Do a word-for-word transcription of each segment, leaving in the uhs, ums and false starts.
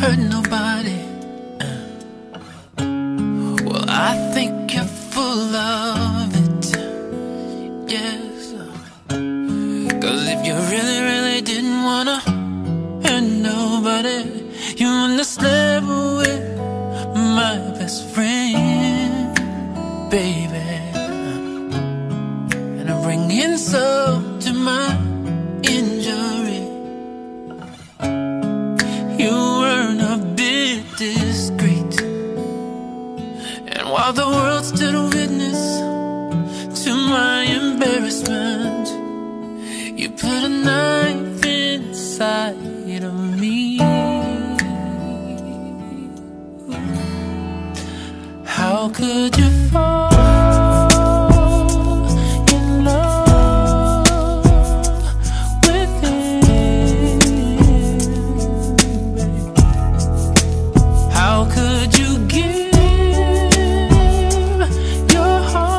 hurt nobody. Well, I think you're full of it, yes. Cause if you really, really didn't wanna hurt nobody, you wouldn't have slept with my best friend, baby. And I bring insult to my injury. You weren't a bit discreet, and while the world stood witness to my embarrassment, you put a knife inside of me. How could you fall in love with him? How could you give your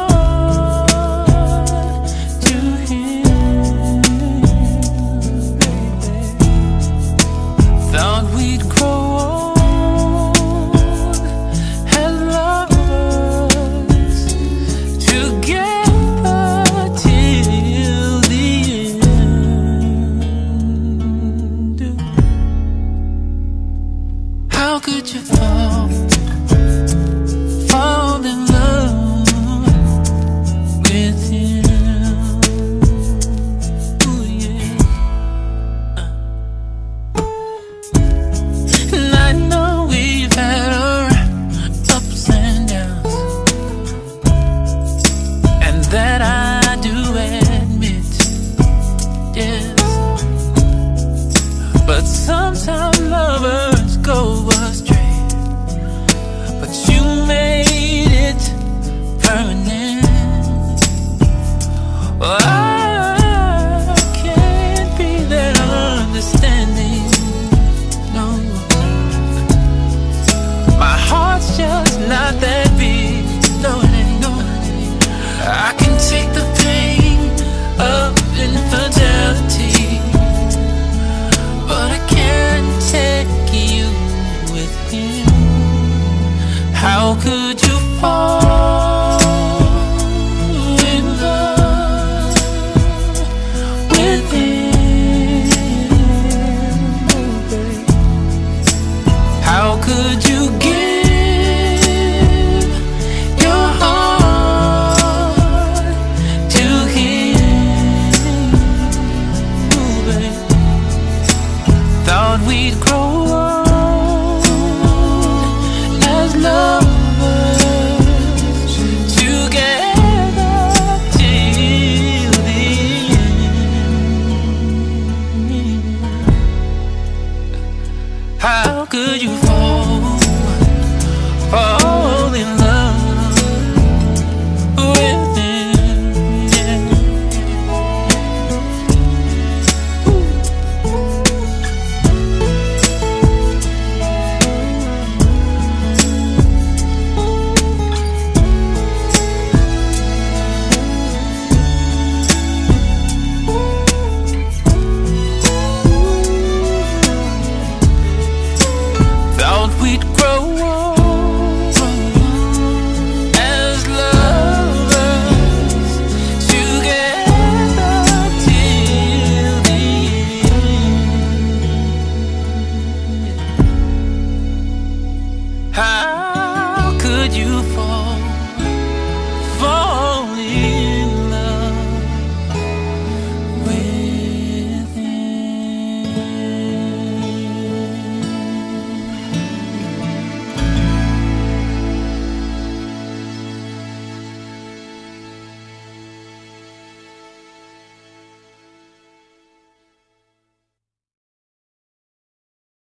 heart to him, baby? Thought we'd grow old as lovers, together till the end. How could you fall, fall in love with him? Ooh, yeah. And I know we've had our ups and downs, and that I do admit, yes. But sometimes lovers go astray, but you made it permanent. Well, I can't be that understanding, no. My heart's just not that big, no it ain't, no it ain't. I can take the pain of infidelity, but I can't take you with him. How could you fall in love with him, oh babe? How could you give your heart to him, oh babe? Thought we'd grow old as lovers, together till the end. How could you fall, fall